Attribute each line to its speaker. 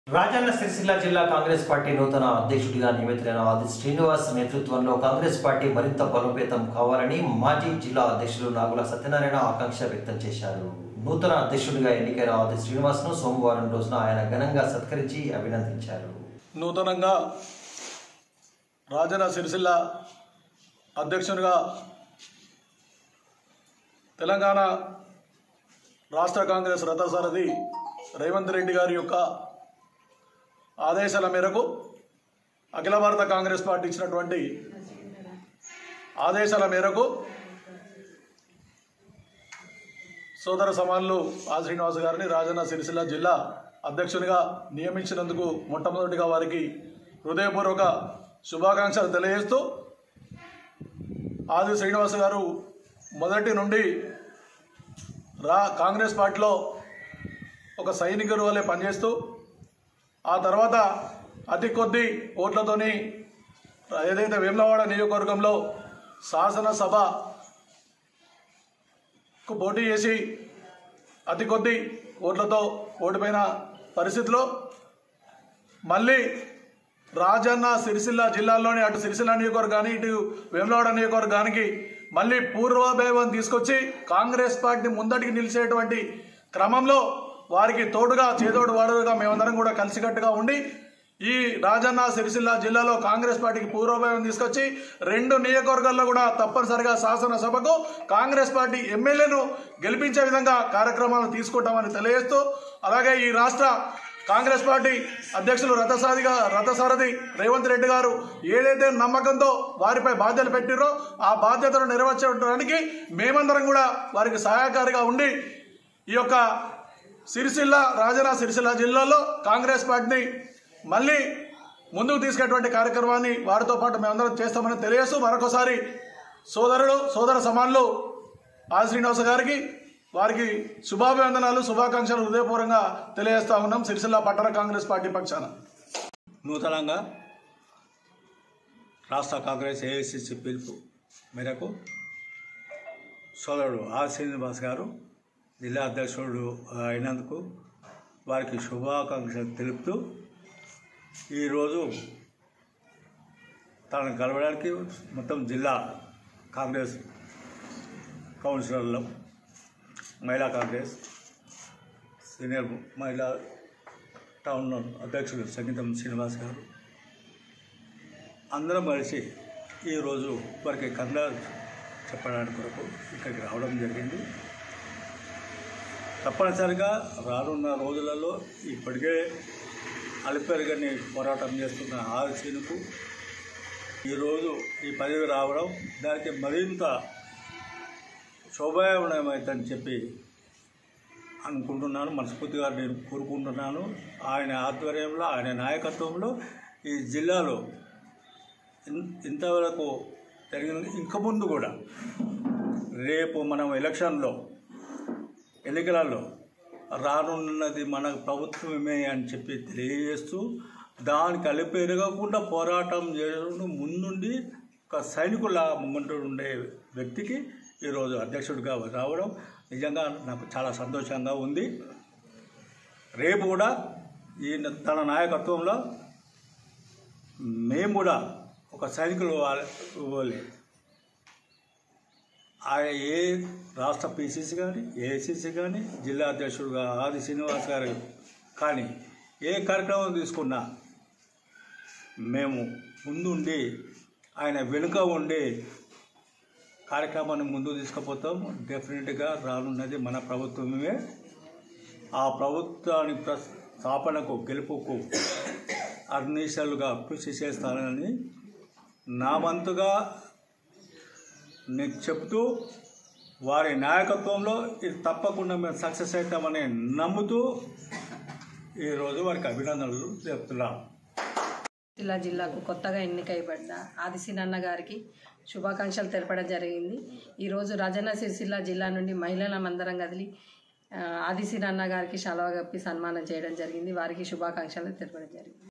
Speaker 1: రాజన్న సిరిసిల్ల జిల్లా కాంగ్రెస్ పార్టీ నూతన అధ్యక్షుడిగా నియమితులైన ఆది శ్రీనివాస్ నేతృత్వంలో కాంగ్రెస్ పార్టీ మరింత బలోపేతం కావాలని మాజీ జిల్లా అధ్యక్షులు నాగుల సత్యనారాయణ ఆకాంక్ష వ్యక్తం చేశారు. నూతన అధ్యక్షుడిగా ఎన్నికైన ఆది శ్రీనివాస్ను సోమవారం రోజున ఆయన ఘనంగా సత్కరించి అభినందించారు.
Speaker 2: నూతనంగా రాజన్న సిరిసిల్ల అధ్యక్షునిగా తెలంగాణ రాష్ట్ర కాంగ్రెస్ రథసారథి రేవంత్ రెడ్డి గారి యొక్క ఆదేశాల మేరకు అఖిల భారత కాంగ్రెస్ పార్టీ ఇచ్చినటువంటి ఆదేశాల మేరకు సోదర సమానులు ఆది శ్రీనివాస్ గారిని రాజన్న సిరిసిల్ల జిల్లా అధ్యక్షునిగా నియమించినందుకు మొట్టమొదటిగా వారికి హృదయపూర్వక శుభాకాంక్షలు తెలియజేస్తూ, ఆది శ్రీనివాస్ గారు మొదటి నుండి కాంగ్రెస్ పార్టీలో ఒక సైనికుడు వలె పనిచేస్తూ ఆ తర్వాత అతి కొద్ది ఓట్లతోని ఏదైతే వేములవాడ నియోజకవర్గంలో శాసనసభకు పోటీ చేసి అతి కొద్ది ఓట్లతో ఓడిపోయిన పరిస్థితిలో మళ్ళీ రాజన్న సిరిసిల్ల జిల్లాలోని అటు సిరిసిల్ల నియోజకవర్గానికి ఇటు వేములవాడ నియోజకవర్గానికి మళ్ళీ పూర్వభైవం తీసుకొచ్చి కాంగ్రెస్ పార్టీ ముందటికి నిలిచేటువంటి క్రమంలో వారికి తోడుగా చేదోడు వాడుగా మేమందరం కూడా కలిసికట్టుగా ఉండి ఈ రాజన్న సిరిసిల్ల జిల్లాలో కాంగ్రెస్ పార్టీకి పూర్వభావం తీసుకొచ్చి 2 నియోజకవర్గాల్లో కూడా తప్పనిసరిగా శాసనసభకు కాంగ్రెస్ పార్టీ ఎమ్మెల్యేను గెలిపించే విధంగా కార్యక్రమాలు తీసుకుంటామని తెలియజేస్తూ, అలాగే ఈ రాష్ట్ర కాంగ్రెస్ పార్టీ అధ్యక్షులు రథసారథి రేవంత్ రెడ్డి గారు ఏదైతే నమ్మకంతో వారిపై బాధ్యతలు పెట్టిరో ఆ బాధ్యతను నెరవేర్చడానికి మేమందరం కూడా వారికి సహాయకారిగా ఉండి ఈ యొక్క రాజన్న సిరిసిల్ల జిల్లాలో కాంగ్రెస్ పార్టీని మళ్ళీ ముందుకు తీసుకెటువంటి కార్యక్రమాన్ని వారితో పాటు మేమందరం చేస్తామని తెలియజేస్తూ, మరొకసారి సోదర సమానులు ఆది శ్రీనివాస్ గారికి వారికి శుభాభివందనాలు శుభాకాంక్షలు హృదయపూర్వకంగా తెలియజేస్తా ఉన్నాం సిరిసిల్ల పట్టణ కాంగ్రెస్ పార్టీ పక్షాన.
Speaker 3: నూతనంగా రాష్ట్ర కాంగ్రెస్ ఏఐసిసి పిలుపు మేరకు సోదరుడు ఆది శ్రీనివాస్ గారు జిల్లా అధ్యక్షుడు అయినందుకు వారికి శుభాకాంక్షలు తెలుపుతూ, ఈరోజు తనను కలవడానికి మొత్తం జిల్లా కాంగ్రెస్ కౌన్సిలర్లు, మహిళా కాంగ్రెస్ సీనియర్ మహిళా టౌన్ అధ్యక్షుడు సంగీతం శ్రీనివాస్ గారు అందరం కలిసి ఈరోజు వారికి కందా చెప్పడానికి కొరకు ఇక్కడికి రావడం జరిగింది. తప్పనిసరిగా రానున్న రోజులలో ఇప్పటికే అలిపెరగని పోరాటం చేస్తున్న ఆర్సీలకు ఈరోజు ఈ పదవి రావడం దానికి మరింత శోభాయమవుతుందని చెప్పి అనుకుంటున్నాను. మనస్ఫూర్తిగా నేను కోరుకుంటున్నాను. ఆయన ఆధ్వర్యంలో ఆయన నాయకత్వంలో ఈ జిల్లాలో ఇంతవరకు జరిగిన ఇంక ముందు కూడా రేపు మనం ఎన్నికలలో రానున్నది మన ప్రభుత్వమే అని చెప్పి తెలియజేస్తూ, దానికి అలిపెరగకుండా పోరాటం చేయడం ముందుండి ఒక సైనికులా ముందు ఉండే వ్యక్తికి ఈరోజు అధ్యక్షుడిగా రావడం నిజంగా నాకు చాలా సంతోషంగా ఉంది. రేపు కూడా తన నాయకత్వంలో మేము కూడా ఒక సైనికులు ఏ రాష్ట్ర పిసిసి కానీ ఏఐసిసి కానీ జిల్లా అధ్యక్షుడుగా ఆది శ్రీనివాస్ గారు కానీ ఏ కార్యక్రమం తీసుకున్నా మేము ముందుండి ఆయన వెనుక ఉండి కార్యక్రమాన్ని ముందుకు తీసుకుపోతాం. డెఫినెట్గా రానున్నది మన ప్రభుత్వమే. ఆ ప్రభుత్వాన్ని స్థాపనకు గెలుపుకు అర్నిశలుగా కృషి చేస్తానని నా వంతుగా నేను చెబుతూ, వారి నాయకత్వంలో ఇది తప్పకుండా మేము సక్సెస్ అవుతామని నమ్ముతూ ఈరోజు వారికి అభినందనలు చెప్తున్నాం.
Speaker 4: జిల్లాకు కొత్తగా ఎన్నికైబడ్డ ఆది శ్రీనన్న గారికి శుభాకాంక్షలు తెలపడం జరిగింది. ఈరోజు రాజన్న సిరిసిల్ల జిల్లా నుండి మహిళలందరం కదిలి ఆది శ్రీనన్న గారికి శాలువా కప్పి సన్మానం చేయడం జరిగింది. వారికి శుభాకాంక్షలు తెలపడం జరిగింది.